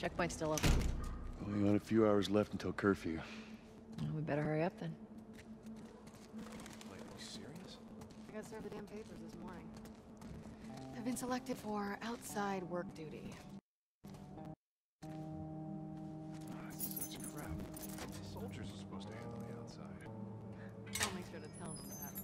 Checkpoint's still open. Only got a few hours left until curfew. Well, we better hurry up then. Wait, are you serious? I got served the damn papers this morning. I've been selected for outside work duty. Such crap. Soldiers are supposed to handle the outside. I'll make sure to tell them that.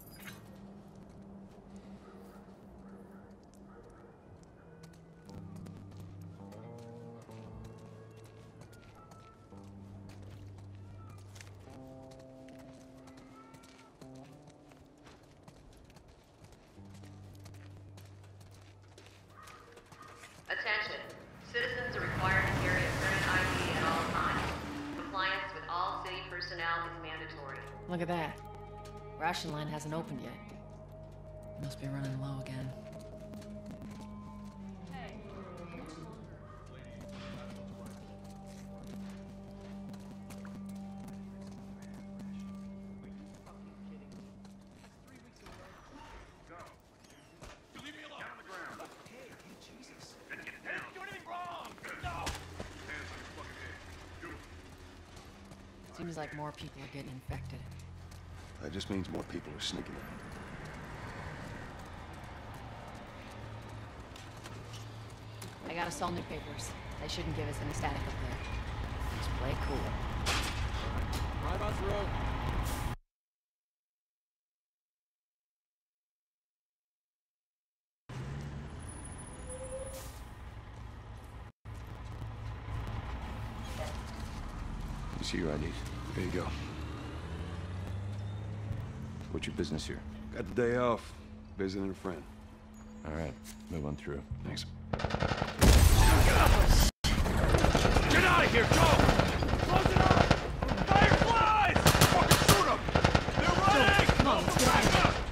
Attention. Citizens are required to carry a current ID at all times. Compliance with all city personnel is mandatory. Look at that. Ration line hasn't opened yet. Must be running low again. Seems like more people are getting infected. That just means more people are sneaking out. I gotta sell new papers. They shouldn't give us any static up there. Just play it cool. Right on through. You see your IDs. There you go. What's your business here? Got the day off. Visiting a friend. All right, move on through. Thanks. Get out of here, go! Close it up! Fireflies! Fucking shoot them! They're running! Come on, let's get out of here.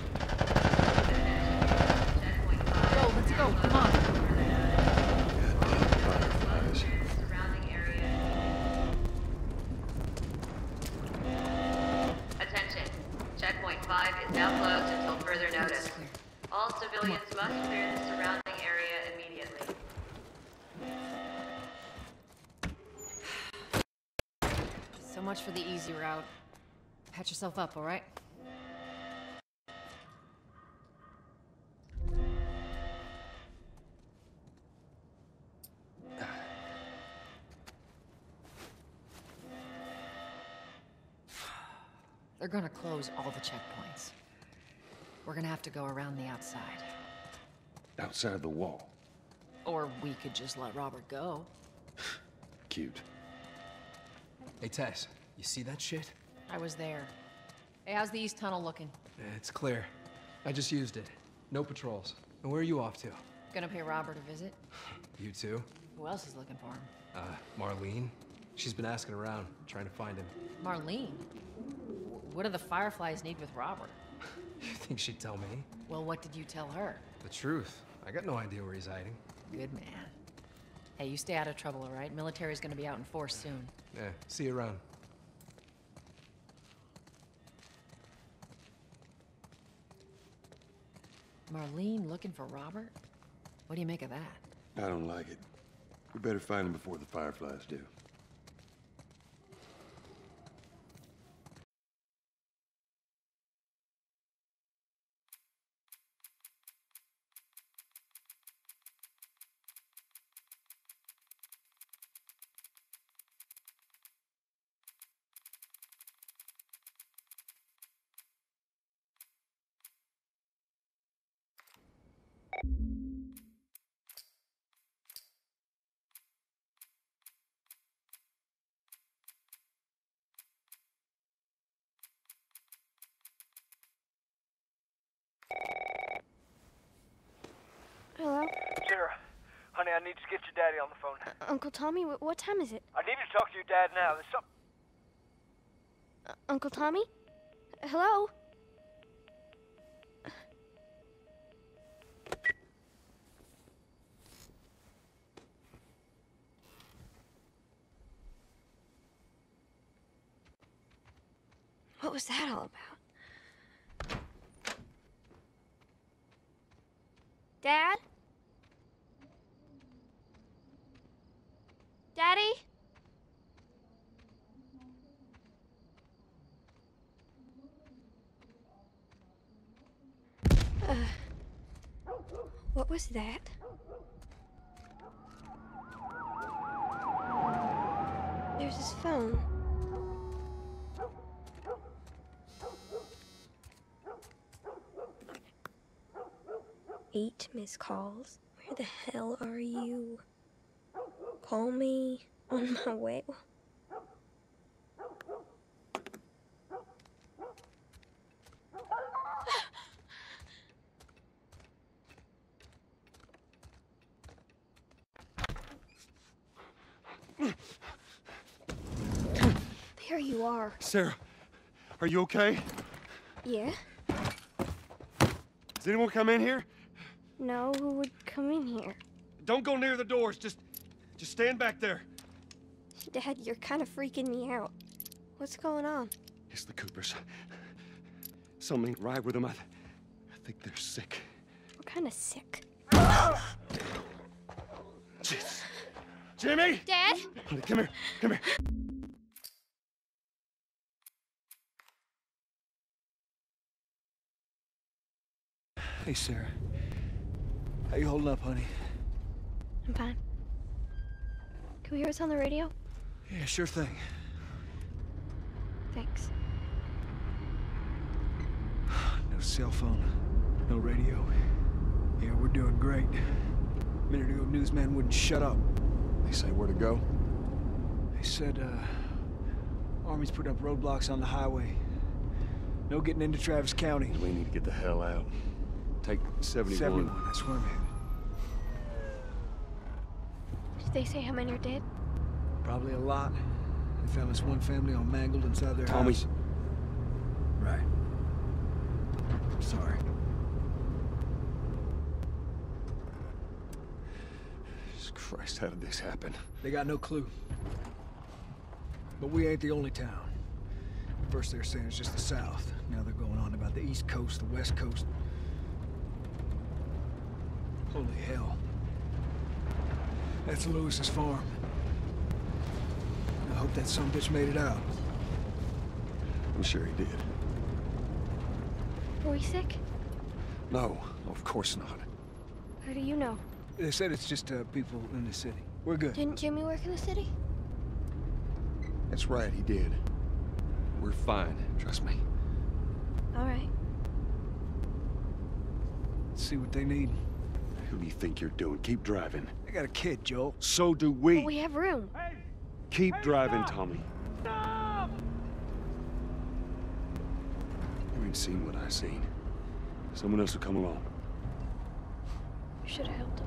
Go, let's go, come on. Goddamn fireflies. Surrounding area. Attention. Checkpoint 5 is now closed until further notice. All civilians must clear the surrounding area immediately. So much for the easy route. Patch yourself up, all right? They're gonna close all the checkpoints. We're gonna have to go around the outside. Outside the wall. Or we could just let Robert go. Cute. Hey, Tess, you see that shit? I was there. Hey, how's the east tunnel looking? It's clear. I just used it. No patrols. And where are you off to? Gonna pay Robert a visit? You too? Who else is looking for him? Marlene? She's been asking around, trying to find him. Marlene? What do the Fireflies need with Robert? You think she'd tell me? Well, what did you tell her? The truth. I got no idea where he's hiding. Good man. Hey, you stay out of trouble, all right? Military's gonna be out in force soon. Yeah, see you around. Marlene looking for Robert? What do you make of that? I don't like it. We better find him before the fireflies do. Hello? Sarah, honey, I need to get your daddy on the phone. Uncle Tommy, what time is it? I need to talk to your dad now. There's something. Uncle Tommy? Hello? What was that all about? Dad? Daddy? What was that? There's his phone. Eight missed calls. Where the hell are you? Call me on my way. There you are. Sarah, are you okay? Yeah? Does anyone come in here? No, who would come in here? Don't go near the doors. Just stand back there. Dad, you're kind of freaking me out. What's going on? It's the Coopers. Something ain't right with them. I think they're sick. What kind of sick? Jeez. Jimmy! Dad? Honey, come here. Come here. Hey, Sarah. How you holding up, honey? I'm fine. Can we hear us on the radio? Yeah, sure thing. Thanks. No cell phone, no radio. Yeah, we're doing great. A minute ago, newsman wouldn't shut up. They say where to go? They said, Army's put up roadblocks on the highway. No getting into Travis County. We need to get the hell out. Take 71. 71, that's where I'm headed. Did they say how many are dead? Probably a lot. They found this one family all mangled inside their Tommy's. house. Right. Sorry. Jesus Christ, how did this happen? They got no clue. But we ain't the only town. First they were saying it's just the South. Now they're going on about the East Coast, the West Coast. Holy hell. That's Lewis's farm. I hope that sumbitch made it out. I'm sure he did. Are we sick? No, of course not. How do you know? They said it's just people in the city. We're good. Didn't Jimmy work in the city? That's right, he did. We're fine, trust me. All right. Let's see what they need. Who do you think you're doing? Keep driving. They got a kid, Joel. So do we. But we have room. Keep driving, Tommy. Stop! You ain't seen what I seen. Someone else will come along. You should have helped him.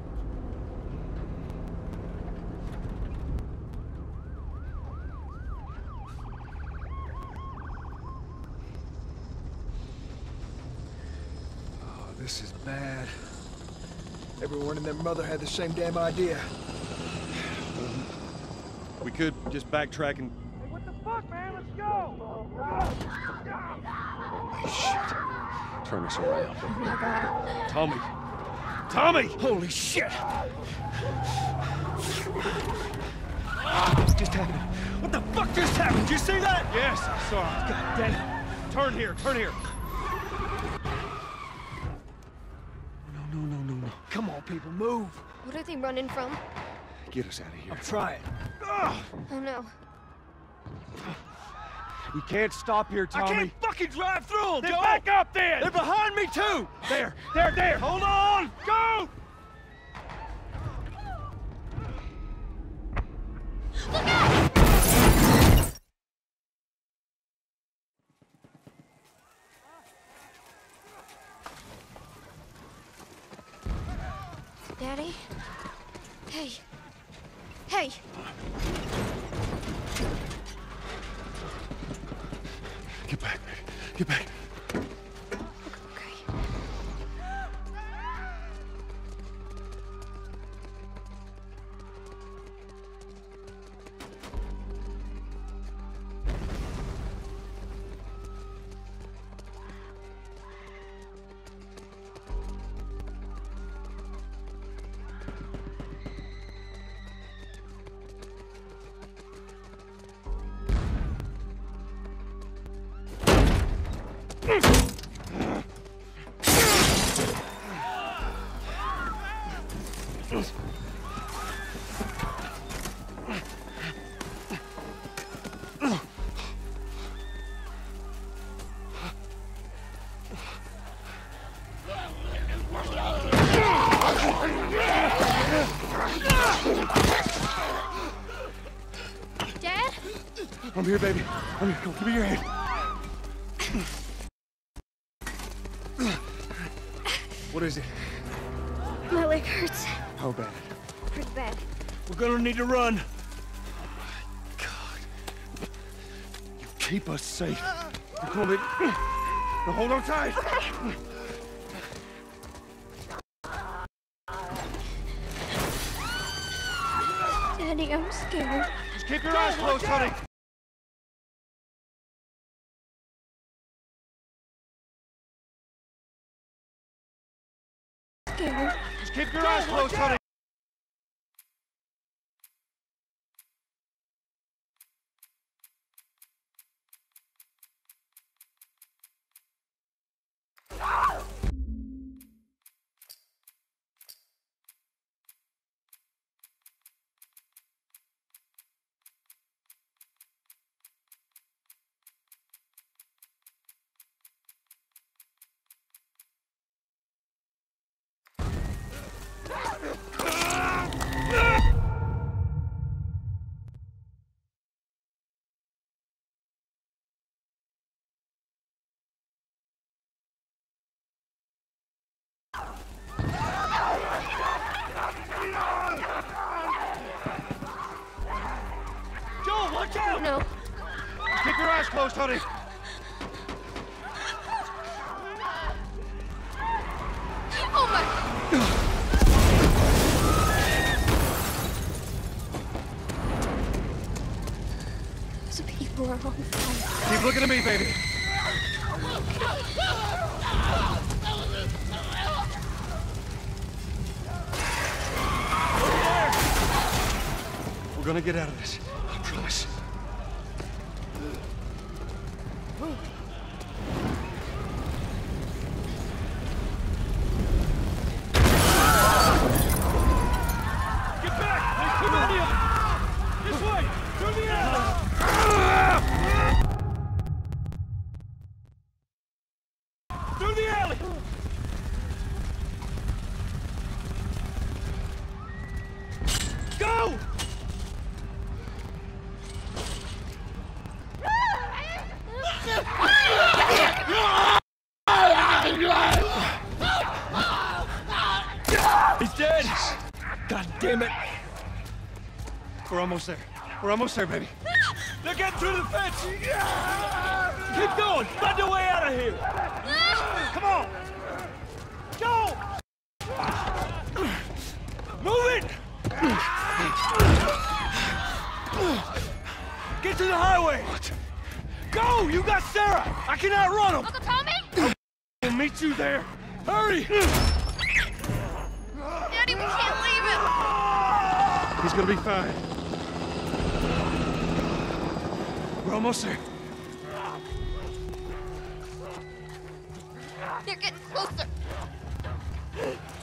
Oh, this is bad. Everyone and their mother had the same damn idea. We could just backtrack and... Hey, what the fuck, man? Let's go! Holy shit. Turn us around. Oh my God. Tommy! Tommy! Holy shit! What just happened? What the fuck just happened? Did you see that? Yes, I saw it. God damn it. Turn here, turn here. No. Come on, people, move. What are they running from? Get us out of here. I'm trying. Oh no. We can't stop here, Tommy. I can't fucking drive through them, Then Joel. back up then! They're behind me, too. There! Hold on! Go! Daddy? Hey. Hey! Get back, get back. Okay. Dad? I'm here, baby. I'm here. Come, give me your hand. What is it? My leg hurts. How bad? Pretty bad. We're gonna need to run. God. You keep us safe. Come on, baby. Now hold on tight. Daddy, I'm scared. Just keep your eyes closed, honey. Scared. Just keep your eyes closed, honey. Joel, watch out! No. Keep your eyes closed, honey. Oh my... Those people are on fire. Keep looking at me, baby. We're gonna get out of this. I promise. Get back! There's too many of them! This way! Through the alley! Through the alley! Go! He's dead! God damn it! We're almost there. We're almost there, baby. They're getting through the fence! Keep going! Find your way out of here! Come on! Go! Move it! Get to the highway! Go! You got Sarah! I can outrun him! Uncle Tommy? I'll meet you there! Hurry! Daddy, we can't leave him! He's gonna be fine. We're almost there. They're getting closer.